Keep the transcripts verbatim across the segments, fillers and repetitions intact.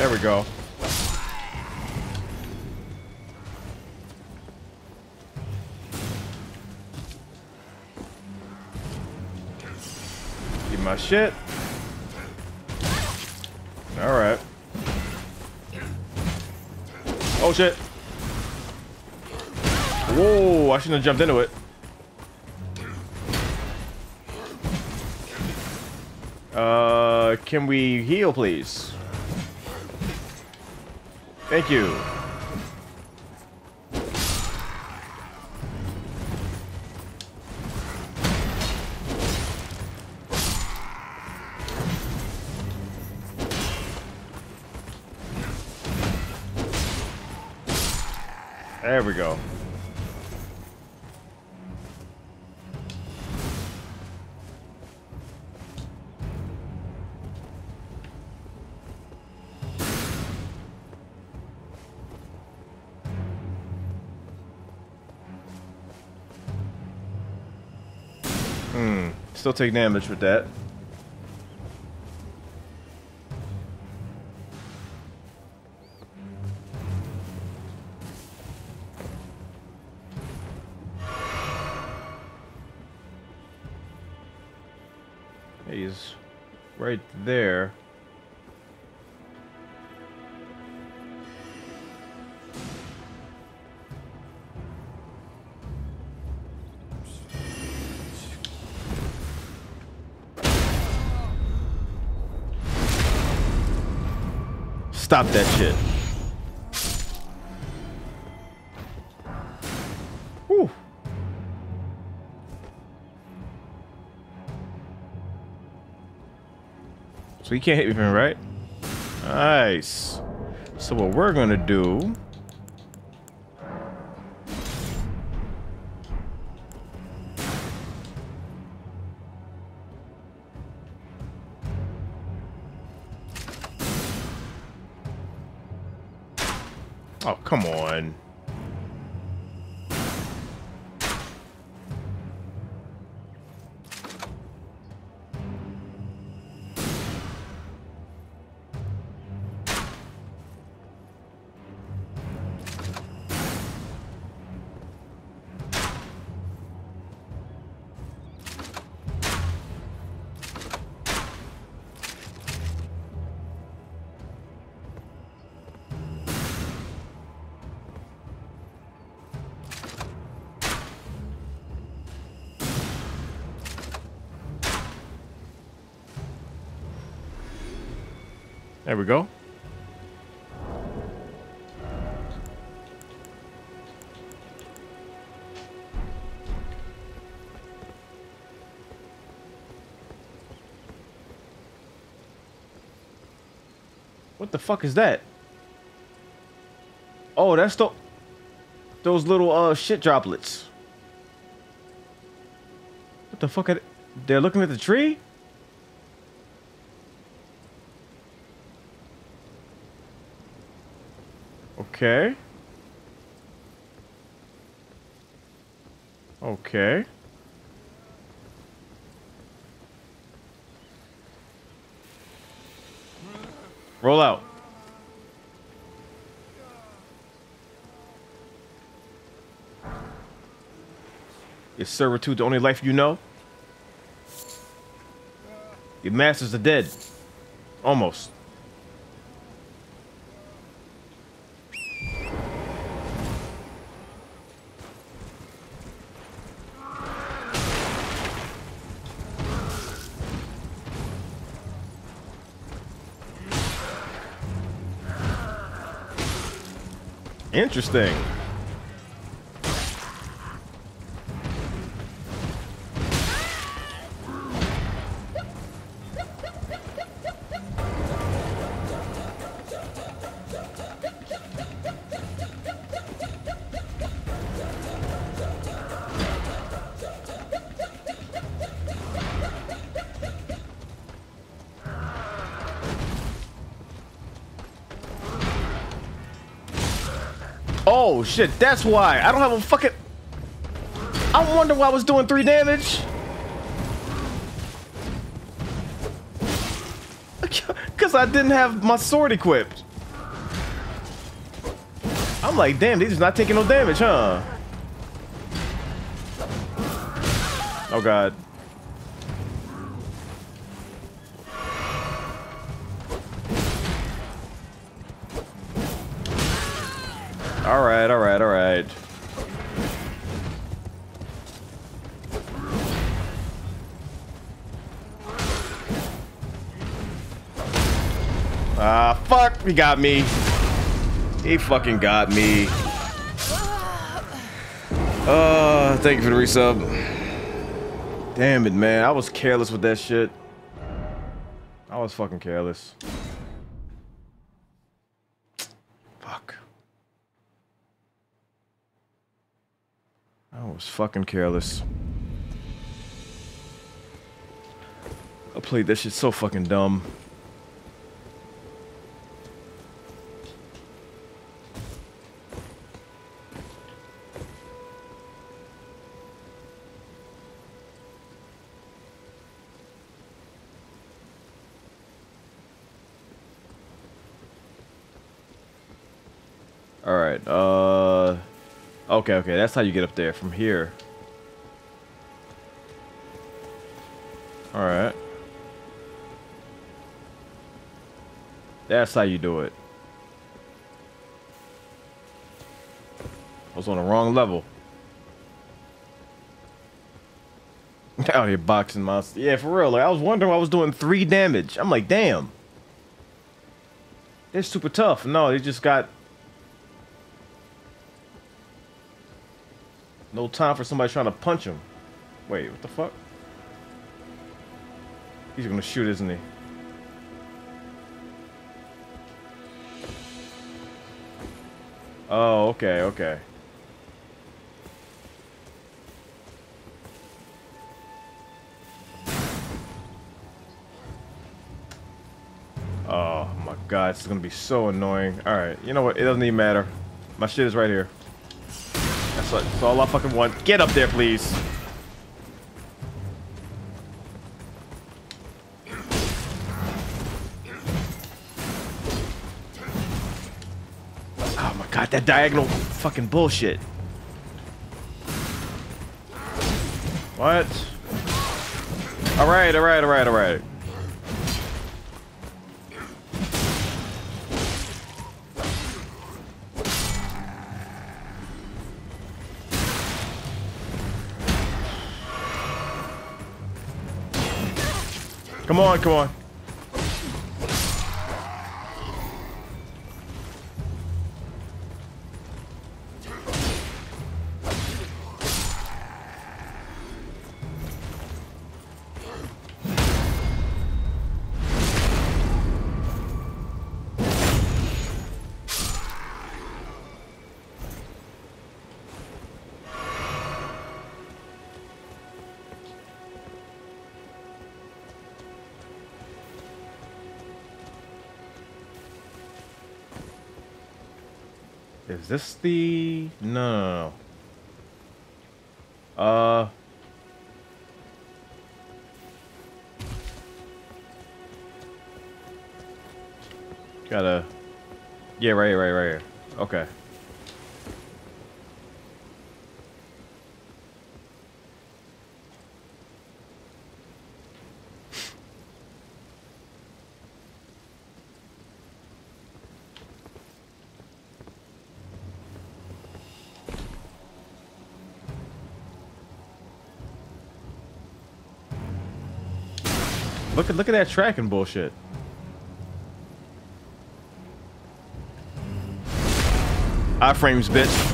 There we go. Get my shit. All right. Oh shit. Whoa, I shouldn't have jumped into it. Uh, can we heal, please? Thank you. There we go. Hmm. Still take damage with that. He's right there. Stop that shit. Whew. So he can't hit me from right. Nice. So what we're gonna do? Oh, come on. There we go. What the fuck is that? Oh, that's the those little uh shit droplets. What the fuck are they? They're looking at the tree? Okay. Okay. Roll out. Is servitude the only life you know? Your masters are dead. Almost. Interesting. Oh shit, that's why. I don't have a fucking... I wonder why I was doing three damage. Because I didn't have my sword equipped. I'm like, damn, these is not taking no damage, huh? Oh god. All right, all right, all right. Ah, fuck, he got me. He fucking got me. Uh, thank you for the resub. Damn it, man. I was careless with that shit. I was fucking careless. Fuck. I was fucking careless. I played that shit so fucking dumb. All right. Uh. Okay. Okay. That's how you get up there from here. All right. That's how you do it. I was on the wrong level. Out here boxing monsters. Yeah, for real. Like I was wondering why I was doing three damage. I'm like, damn. They're super tough. No, they just got no time for somebody trying to punch him. Wait, what the fuck? He's gonna shoot, isn't he? Oh, okay, okay. Oh my god, it's gonna be so annoying. Alright, you know what? It doesn't even matter. My shit is right here. That's, what, that's all I fucking want. Get up there, please. Oh my god, that diagonal fucking bullshit. What? Alright, alright, alright, alright. Come on, come on. Is this the... No, no, no. Uh... Gotta... Yeah, right here, right here, right here. Okay. Look at look at that tracking bullshit. Iframes, bitch.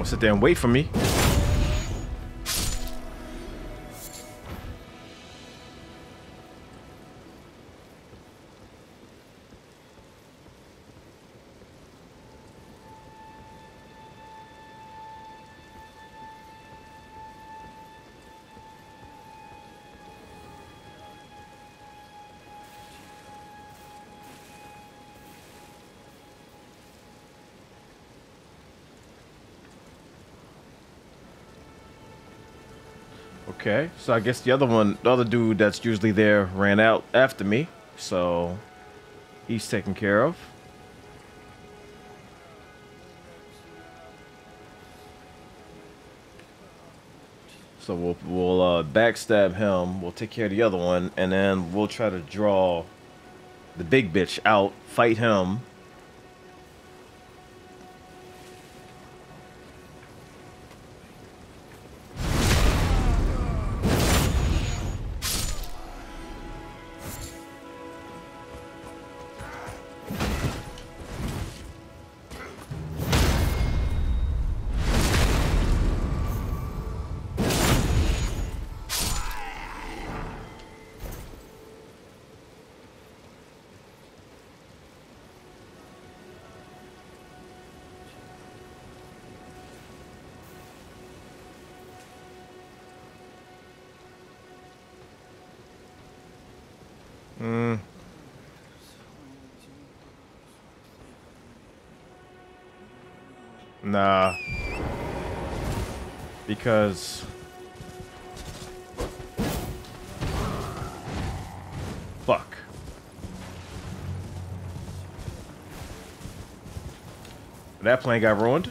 Don't sit there and wait for me. Okay, so I guess the other one, the other dude that's usually there ran out after me, so he's taken care of. So we'll we'll uh, backstab him. We'll take care of the other one, and then we'll try to draw the big bitch out, fight him. Hmm. Nah. Because fuck. That plane got ruined.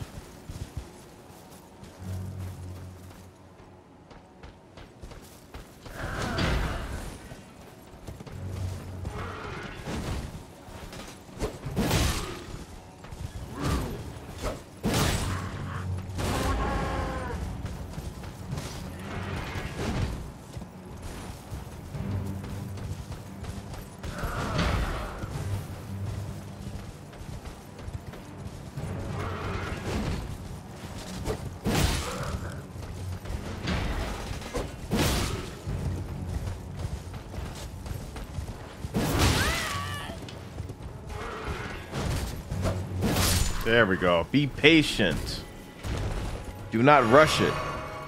There we go. Be patient. Do not rush it.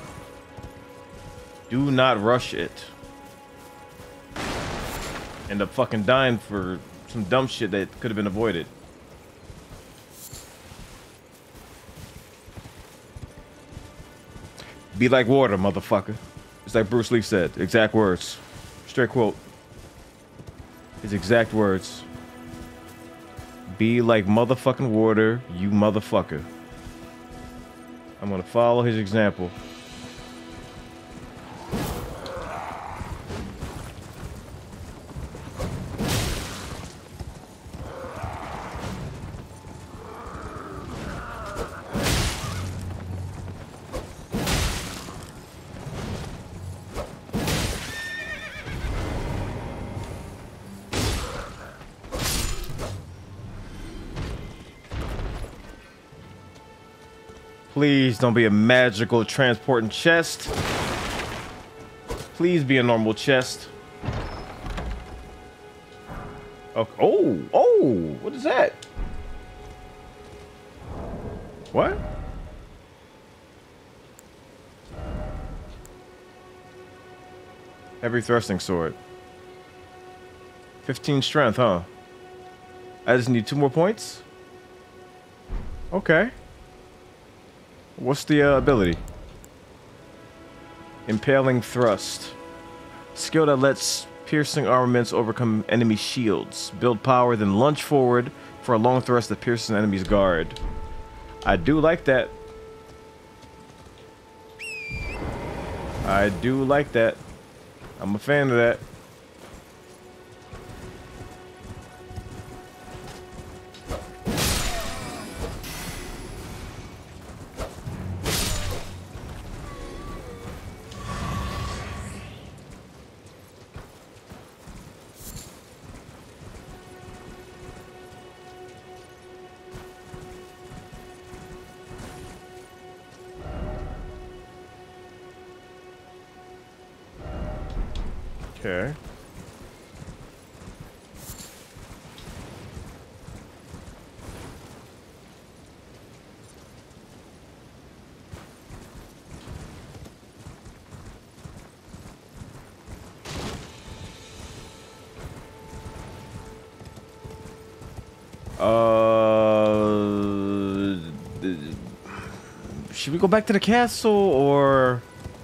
Do not rush it. End up fucking dying for some dumb shit that could have been avoided. Be like water, motherfucker. It's like Bruce Lee said. Exact words. Straight quote. His exact words. Be like motherfucking water, you motherfucker. I'm gonna follow his example. Please don't be a magical transporting chest. Please be a normal chest. Oh, oh, oh, what is that? What? Heavy thrusting sword. fifteen strength, huh? I just need two more points? Okay. What's the uh, ability? Impaling thrust. Skill that lets piercing armaments overcome enemy shields. Build power, then lunge forward for a long thrust that pierces an enemy's guard. I do like that. I do like that. I'm a fan of that. Okay. Uh, should we go back to the castle or?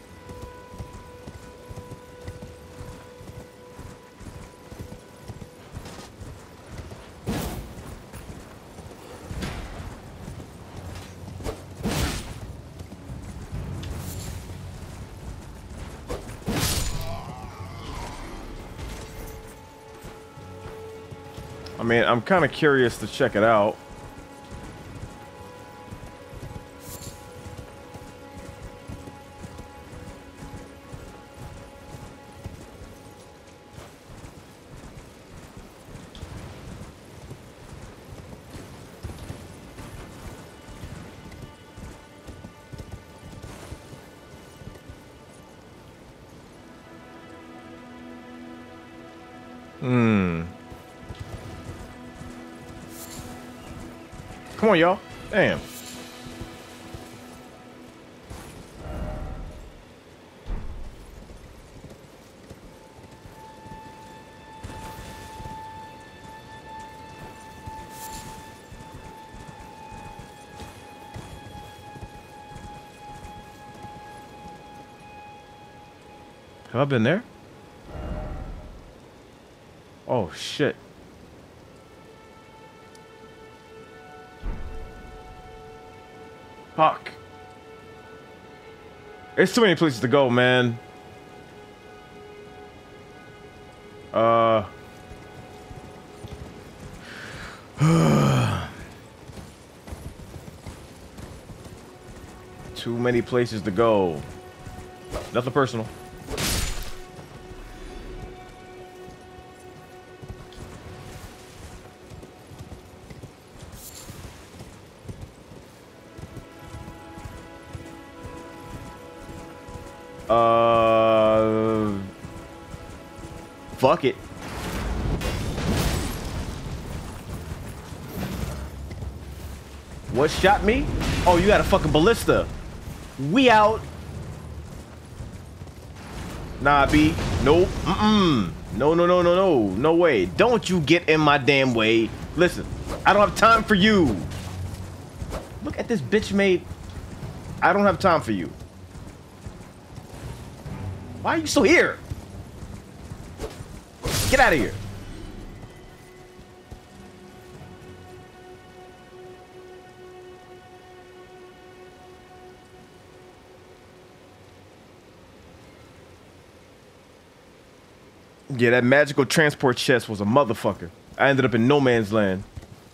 I mean, I'm kind of curious to check it out. Hmm. Come on, y'all. Damn. Have I been there? Oh, shit. Fuck. There's too many places to go, man. Uh. Too many places to go. Nothing personal. Uh, fuck it. What shot me? Oh, you got a fucking ballista. We out. Nah, B. Nope. Mm-mm. No, no, no, no, no. No way. Don't you get in my damn way. Listen, I don't have time for you. Look at this bitch made. I don't have time for you. Why are you still here? Get out of here. Yeah, that magical transport chest was a motherfucker. I ended up in no man's land.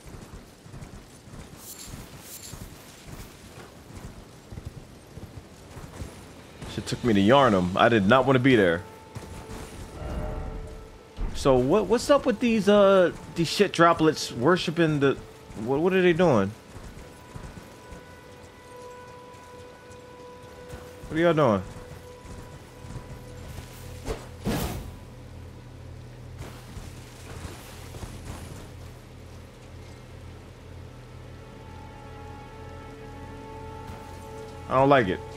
Shit took me to Yarnum. I did not want to be there. So what what's up with these uh these shit droplets worshiping the what what are they doing? What are y'all doing? I don't like it.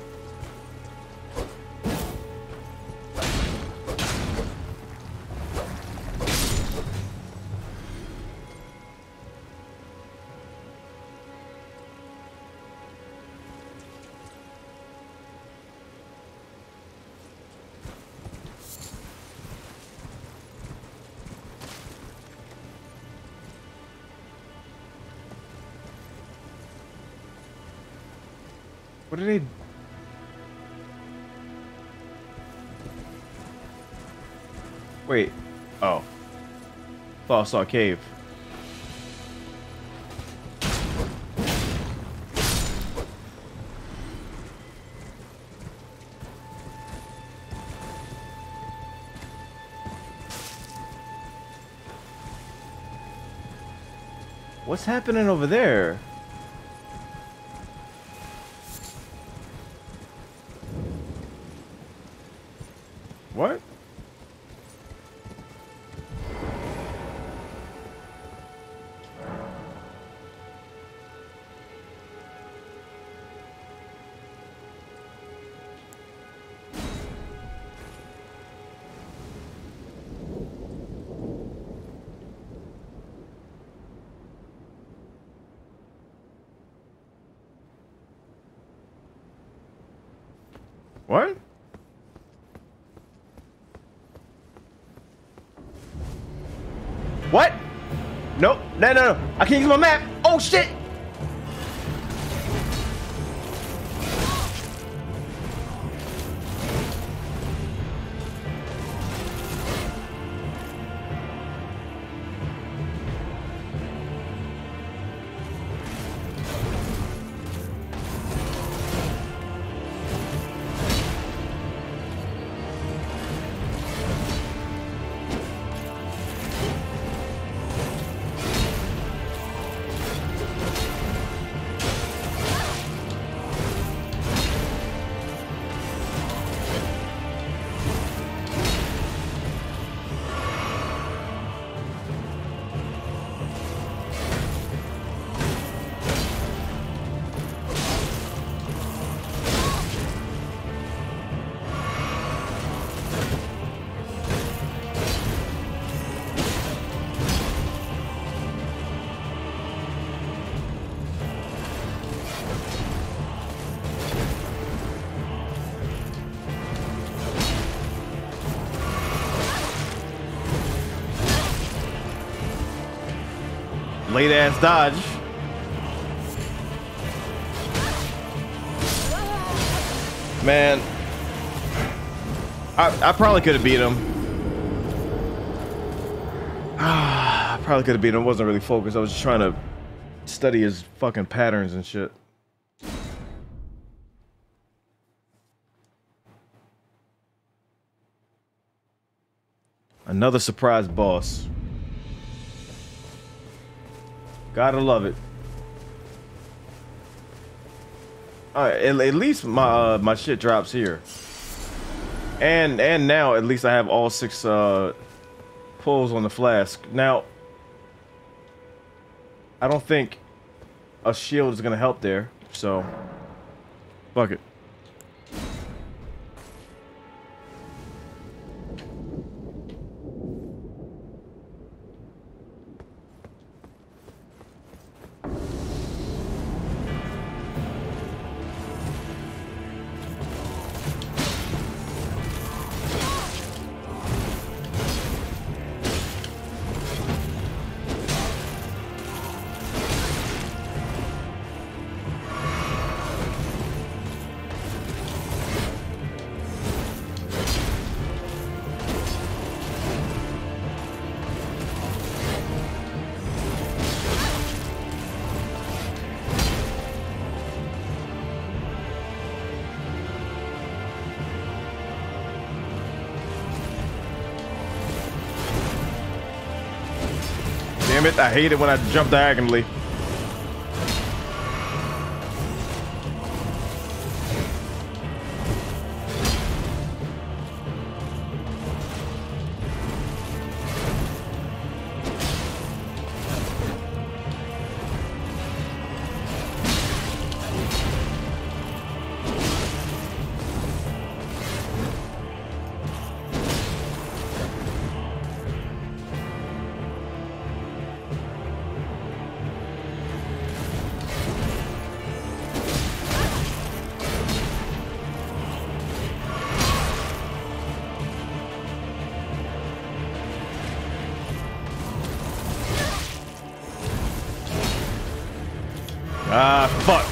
What are they? Wait. Oh. Thought I saw a cave. What's happening over there? What? What? What? Nope. No, no, no. I can't use my map. Oh, shit. Late ass dodge. Man, I, I probably could have beat him. I probably could have beat him. I wasn't really focused. I was just trying to study his fucking patterns and shit. Another surprise boss. Gotta love it. All right, at, at least my uh, my shit drops here, and and now at least I have all six uh, pulls on the flask. Now, I don't think a shield is gonna help there, so fuck it. Damn it, I hate it when I jump diagonally. Ah, fuck.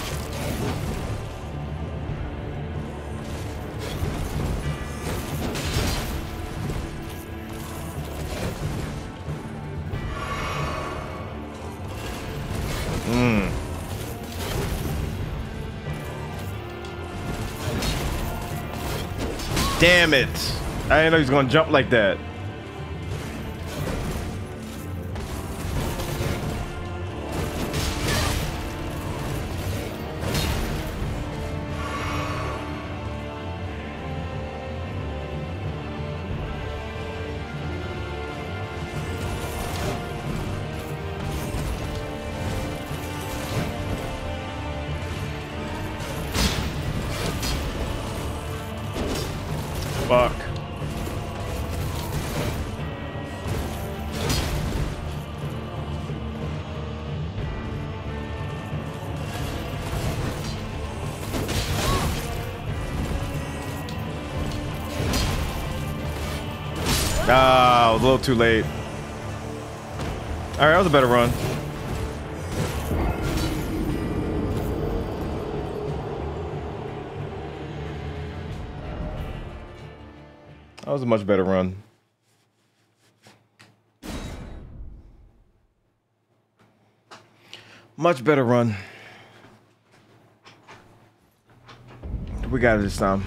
Hmm. Damn it. I didn't know he was gonna jump like that. Fuck. Ah, I was a little too late. All right, that was a better run. That was a much better run. Much better run. We got it this time.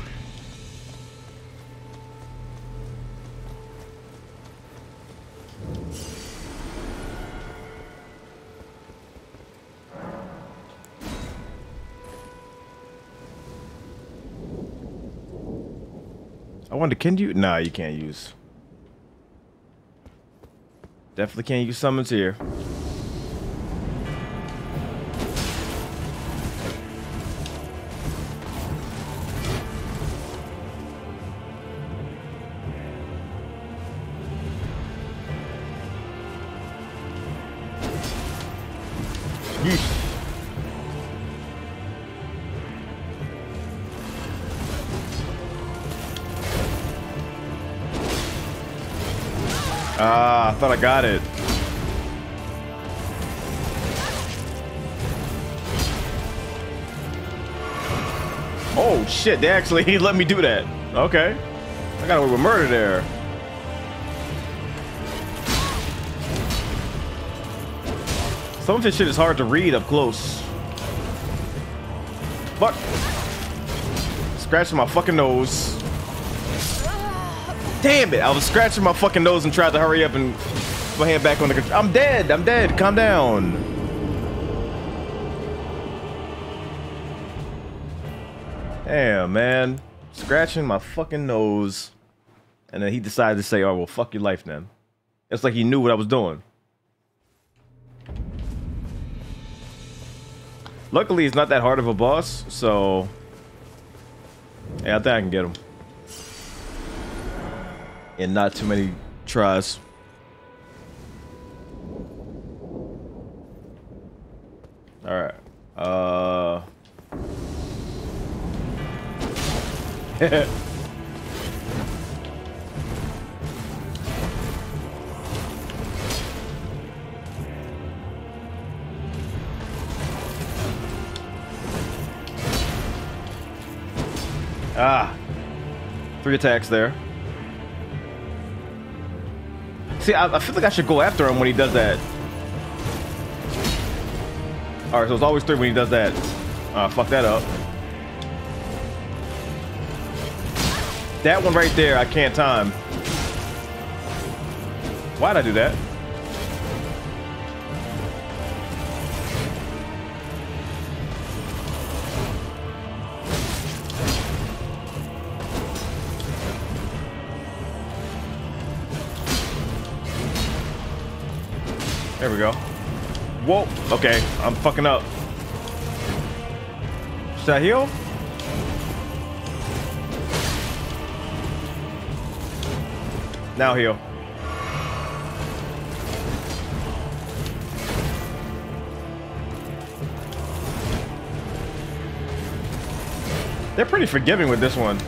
I wonder, can you? Nah, you can't use. Definitely can't use summons here. Yeesh. Ah, I thought I got it. Oh shit, they actually let me do that. Okay. I got away with murder there. Some of this shit is hard to read up close. Fuck. Scratching my fucking nose. Damn it, I was scratching my fucking nose and tried to hurry up and put my hand back on the control. I'm dead, I'm dead, calm down. Damn, man. Scratching my fucking nose. And then he decided to say, oh, well, fuck your life, then. It's like he knew what I was doing. Luckily, it's not that hard of a boss, so... yeah, I think I can get him. And not too many tries. Alright. Uh... ah. Three attacks there. See, I, I feel like I should go after him when he does that. Alright, so it's always three when he does that. Uh, fuck that up. That one right there, I can't time. Why'd I do that? There we go. Whoa. Okay, I'm fucking up. Should I heal? Now heal. They're pretty forgiving with this one.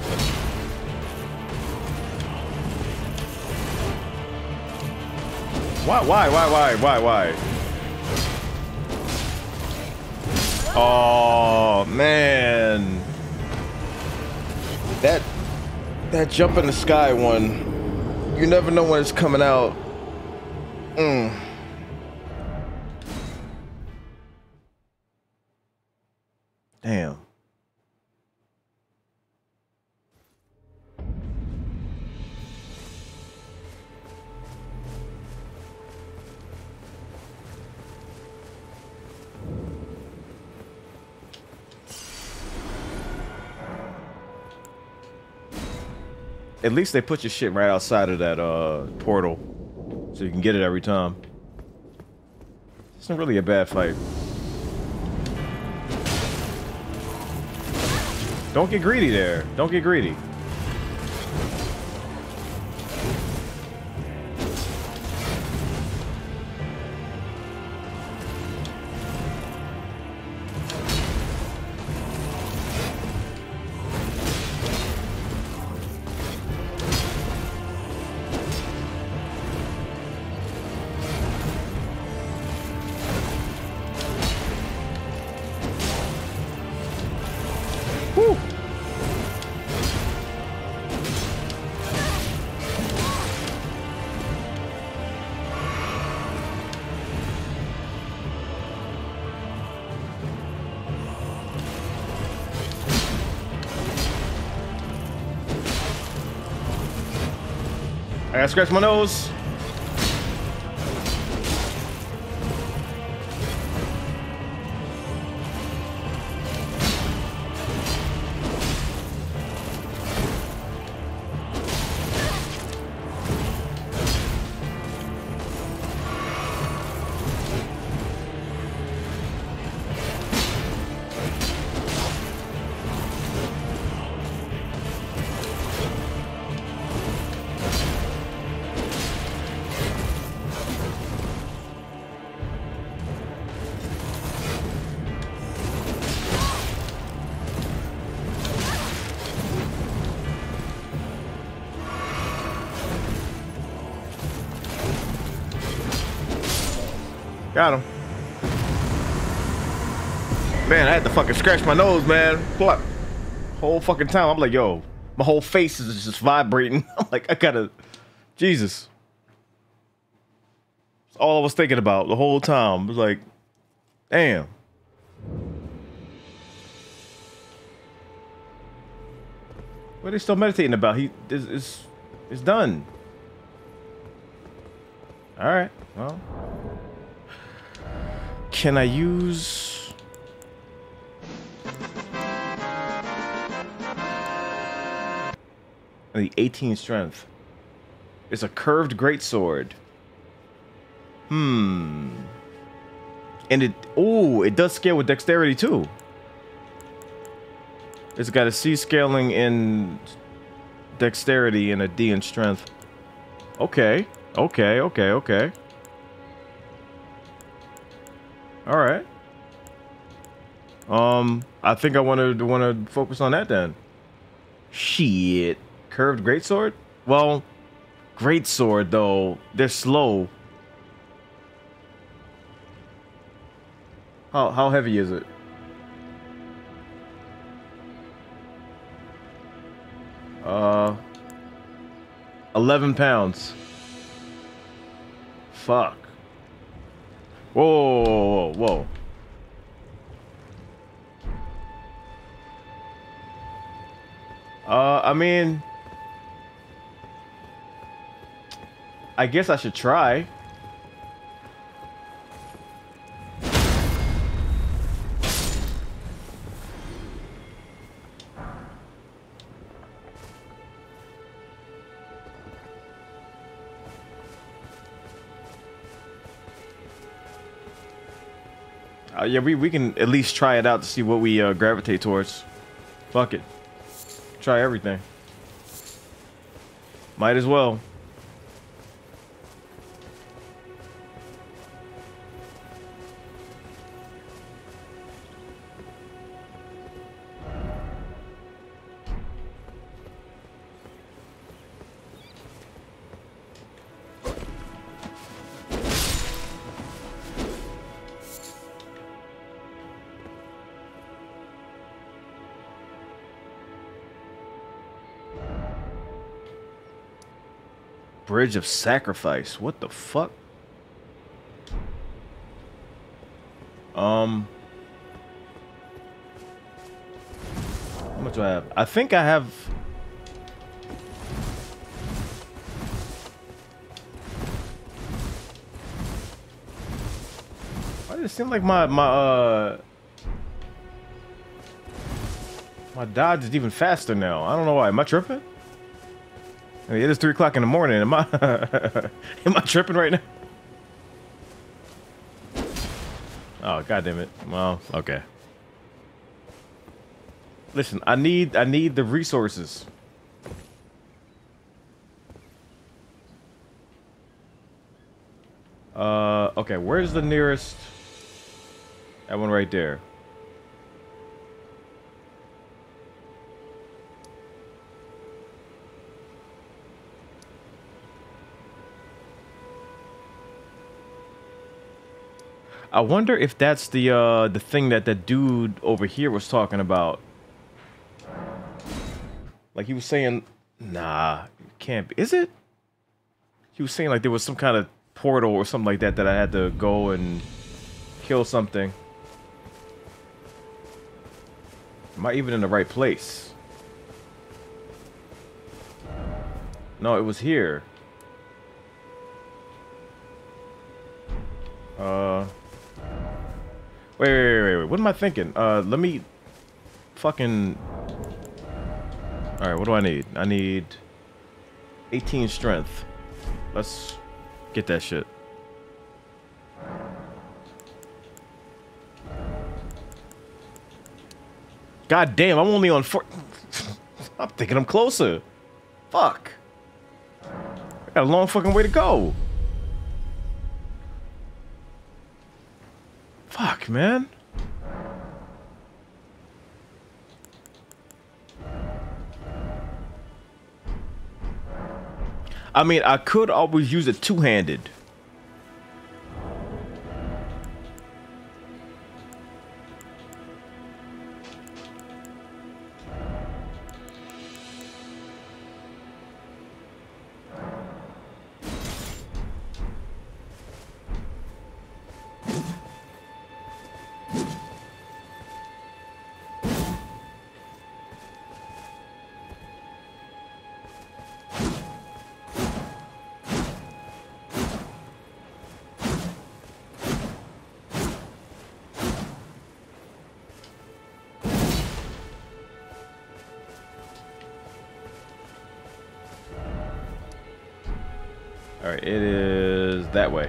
Why, why, why, why, why, why? Oh, man. That, that jump in the sky one, you never know when it's coming out. Mm. Damn. At least they put your shit right outside of that uh, portal, so you can get it every time. It's not really a bad fight. Don't get greedy there. Don't get greedy. gotta scratch my nose. Got him. Man, I had to fucking scratch my nose, man. What? Whole fucking time. I'm like, yo, my whole face is just vibrating. I'm like, I gotta, Jesus. That's all I was thinking about the whole time. I was like, damn. What are they still meditating about? He, it's, it's, it's done. All right, well. Can I use... the eighteen strength. It's a curved greatsword. Hmm. And it... Oh, it does scale with dexterity too. It's got a C scaling in dexterity and a D in strength. Okay. Okay, okay, okay. All right. Um, I think I want to want to focus on that then. Shit, curved greatsword. Well, greatsword though, they're slow. How how heavy is it? Uh, eleven pounds. Fuck. Whoa, whoa, whoa, whoa. Uh, I mean, I guess I should try. Uh, yeah, we, we can at least try it out to see what we uh, gravitate towards. Fuck it. Try everything. Might as well. Bridge of Sacrifice. What the fuck? Um. How much do I have? I think I have. Why does it seem like my my uh my dodge is even faster now? I don't know why. Am I tripping? I mean, it is three o'clock in the morning. Am I am I tripping right now? Oh, god damn it. Well, okay. Listen, I need I need the resources. Uh, okay, where's the nearest? That one right there. I wonder if that's the uh the thing that that dude over here was talking about. Like he was saying, nah, it can't be. Is it? He was saying like there was some kind of portal or something like that that I had to go and kill something. Am I even in the right place? No, it was here. Wait, wait, wait, wait. What am I thinking? Uh, let me fucking... Alright, what do I need? I need eighteen strength. Let's get that shit. God damn, I'm only on four... I'm thinking I'm closer. Fuck. I got a long fucking way to go. Fuck, man. I mean, I could always use it two-handed. All right, it is that way.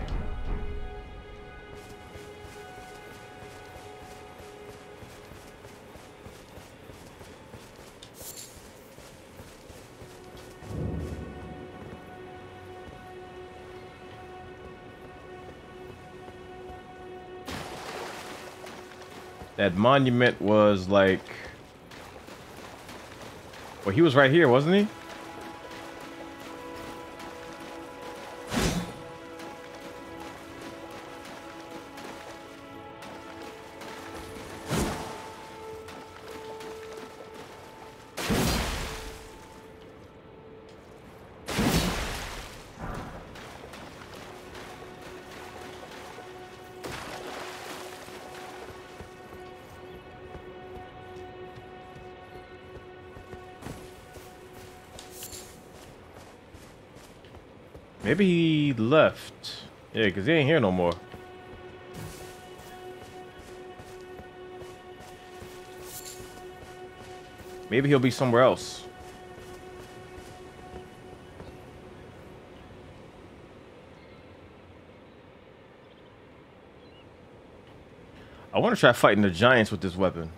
That monument was like... Well, he was right here, wasn't he? Maybe he left. Yeah, because he ain't here no more. Maybe he'll be somewhere else. I want to try fighting the giants with this weapon.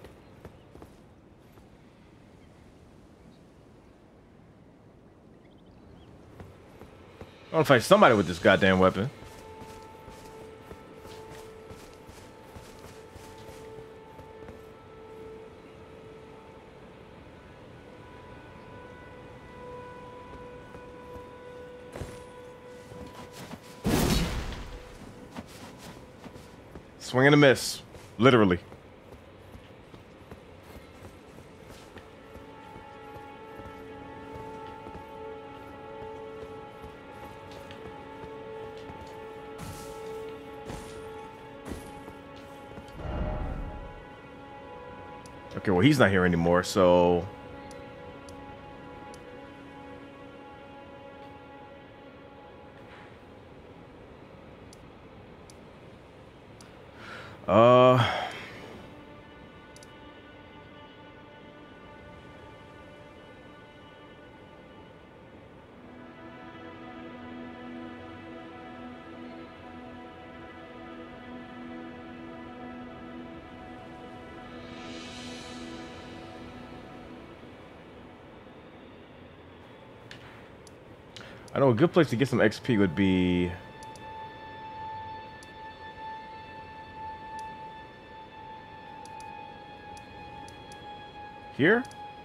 I want to fight somebody with this goddamn weapon. Swing and a miss, literally. Okay, well, he's not here anymore, so... Uh... I know a good place to get some X P would be... Here?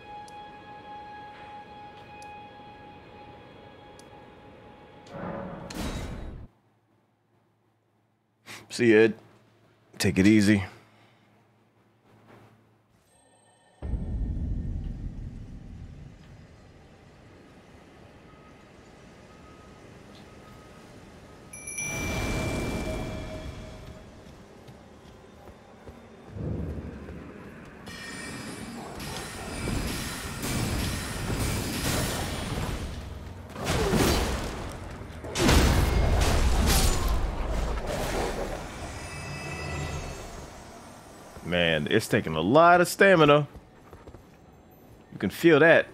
See Ed. Take it easy. man, it's taking a lot of stamina. You can feel that.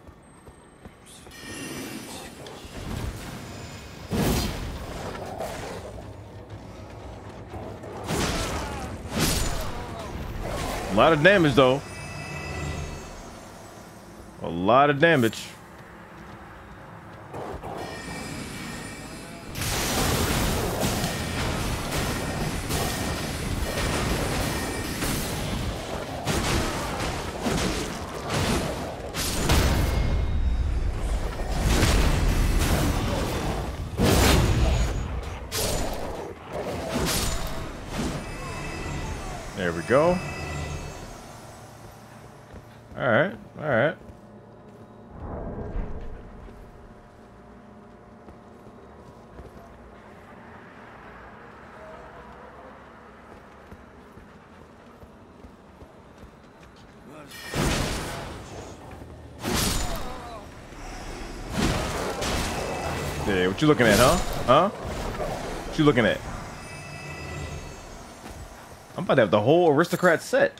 A lot of damage, though. A lot of damage. There we go. All right, all right. Yeah, what you looking at, huh? Huh? What you looking at? I'm about to have the whole aristocrat set.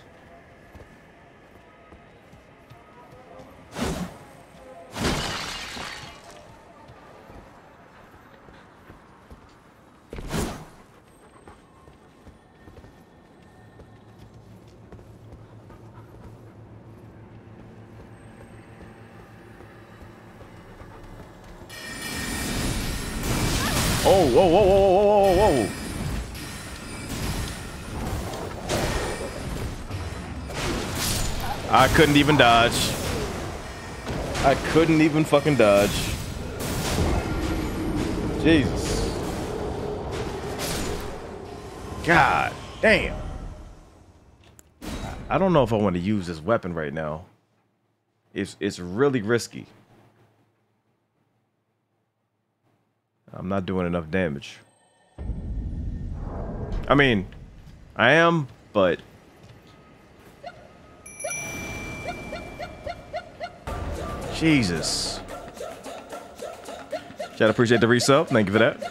Oh, whoa, whoa, whoa, whoa, whoa, whoa. I couldn't even dodge. I couldn't even fucking dodge. Jesus. God damn. I don't know if I want to use this weapon right now. It's it's really risky. I'm not doing enough damage. I mean, I am, but Jesus. Should appreciate the resub. Thank you for that.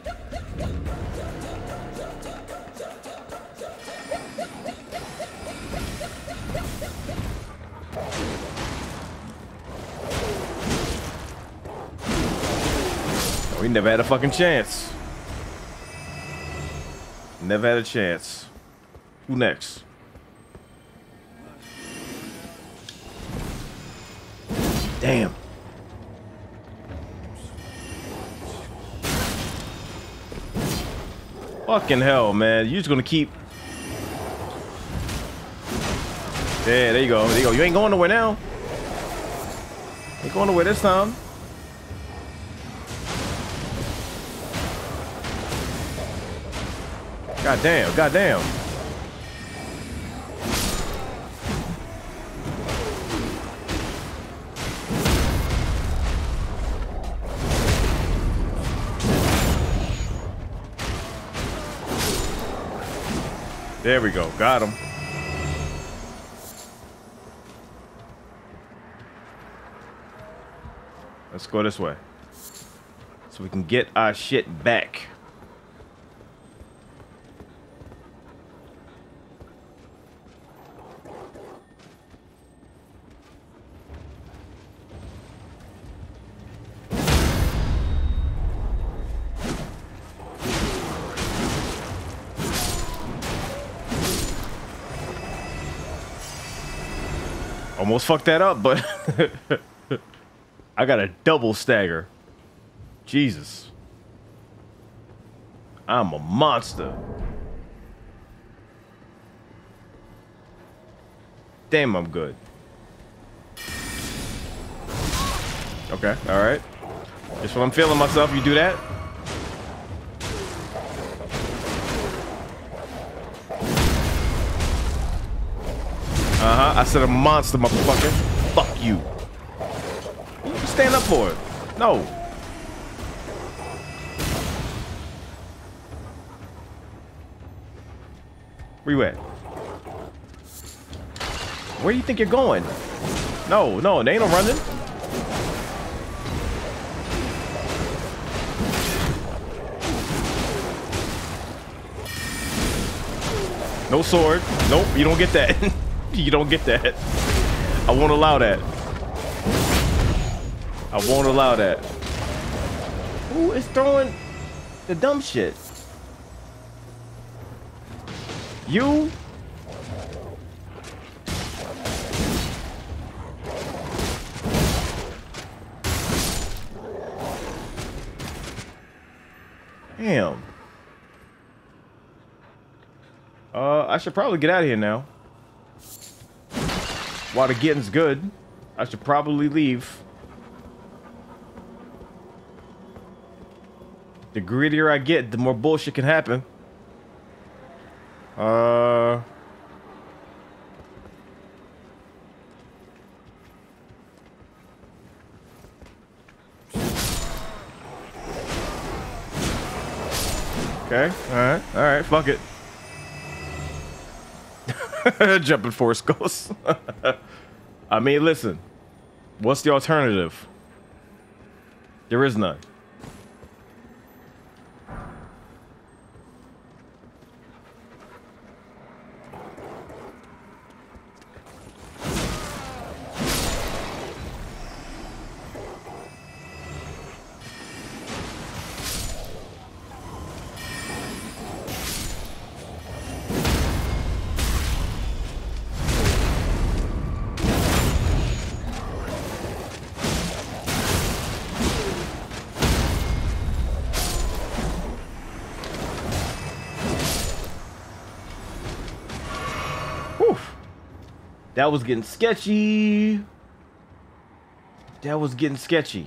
We never had a fucking chance. Never had a chance. Who next? Damn. Fucking hell, man. You're just gonna keep. Yeah, there you go. There you go. You ain't going nowhere now. Ain't going nowhere this time. God damn, god damn. There we go, got him. Let's go this way. So we can get our shit back. Almost fucked that up, but I got a double stagger. Jesus. I'm a monster. Damn, I'm good. Okay, alright. Just when I'm feeling myself, you do that. Uh-huh, I said a monster, motherfucker. Fuck you. You stand up for it. No. Where you at? Where do you think you're going? No, no, there ain't no running. No sword. Nope, you don't get that. You don't get that. I won't allow that. I won't allow that. Who is throwing the dumb shit? You? Damn. Uh, I should probably get out of here now. While the getting's good, I should probably leave. The greedier I get, the more bullshit can happen. Uh... Okay, alright, alright, fuck it. Jumping force ghosts. I mean, listen. What's the alternative? There is none. That was getting sketchy. That was getting sketchy.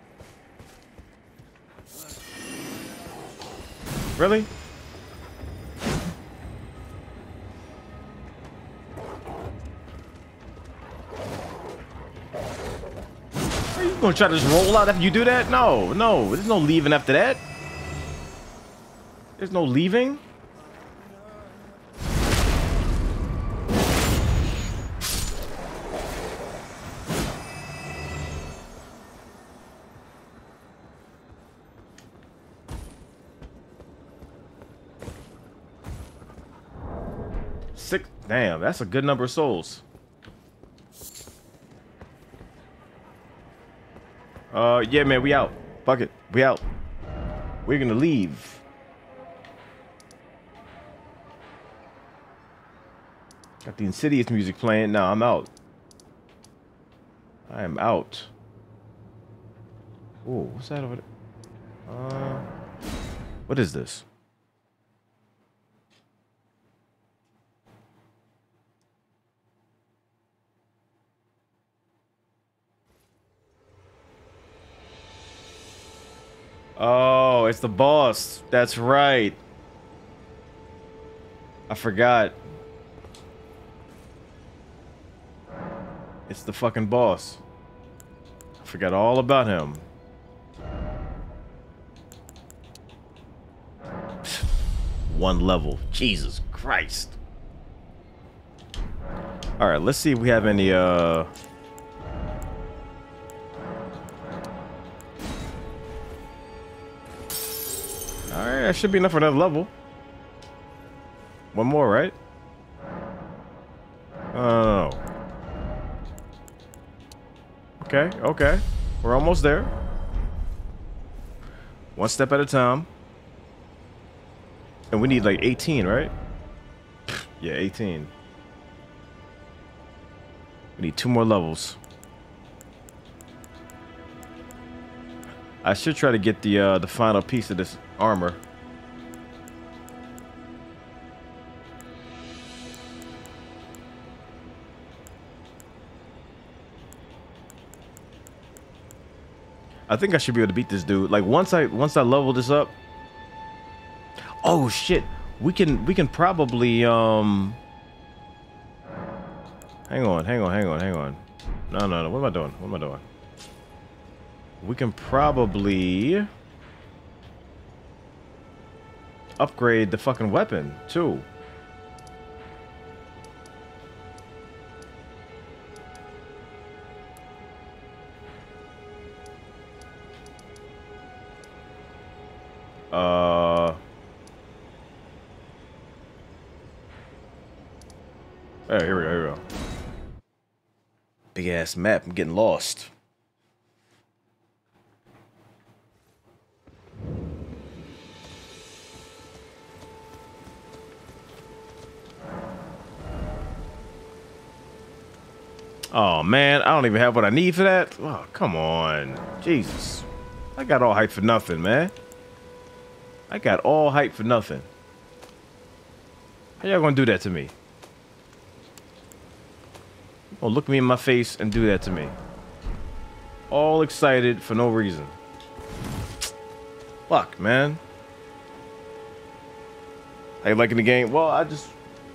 Really? Are you gonna try to just roll out after you do that? No, no. There's no leaving after that. There's no leaving. Six. Damn, that's a good number of souls. Uh, yeah, man, we out. Fuck it, we out. We're gonna leave. Got the Insidious music playing. Now I'm out. I am out. Oh, what's that over there? Uh, what is this? Oh, it's the boss. That's right. I forgot. It's the fucking boss. I forgot all about him. One level. Jesus Christ. Alright, let's see if we have any, uh... Alright, that should be enough for another level. One more, right? Oh. Okay, okay. We're almost there. One step at a time. And we need like eighteen, right? Yeah, eighteen. We need two more levels. I should try to get the uh, the final piece of this armor. I think I should be able to beat this dude. Like once I once I level this up. Oh shit! We can we can probably um. Hang on, hang on, hang on, hang on. No, no, no. What am I doing? What am I doing? We can probably upgrade the fucking weapon too. Uh All right, here we go. Here we go. Big ass map. I'm getting lost. Oh man, I don't even have what I need for that. Oh, come on. Jesus. I got all hype for nothing, man. I got all hype for nothing. How y'all gonna do that to me? Oh, look me in my face and do that to me. All excited for no reason. Fuck, man. How you liking the game? Well, I just...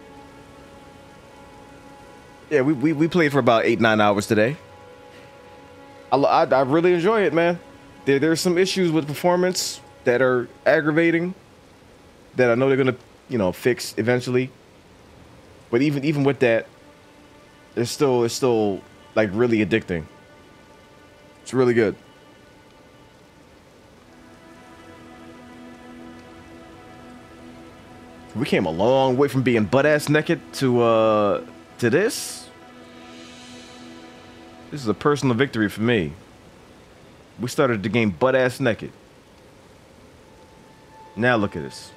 Yeah, we, we, we played for about eight, nine hours today. I, I, I really enjoy it, man. There, there's some issues with performance that are aggravating that I know they're going to, you know, fix eventually. But even even with that, it's still, it's still, like, really addicting. It's really good. We came a long way from being butt-ass naked to, uh, to this. This is a personal victory for me. We started the game butt-ass naked. Now look at this.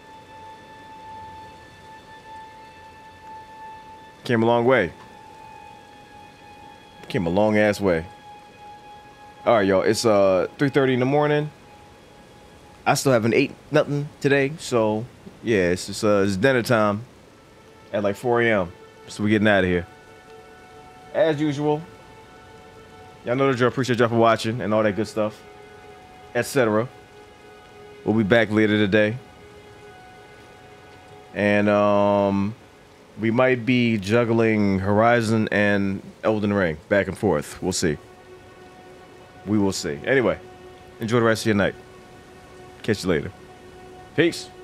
Came a long way. Came a long ass way. All right, y'all. It's uh three thirty in the morning. I still haven't ate nothing today, so yeah, it's just uh it's dinner time at like four A M So we're getting out of here. As usual. Y'all know the drill. Appreciate y'all for watching and all that good stuff, et cetera. We'll be back later today, and um, we might be juggling Horizon and Elden Ring back and forth. We'll see. We will see. Anyway, enjoy the rest of your night. Catch you later. Peace.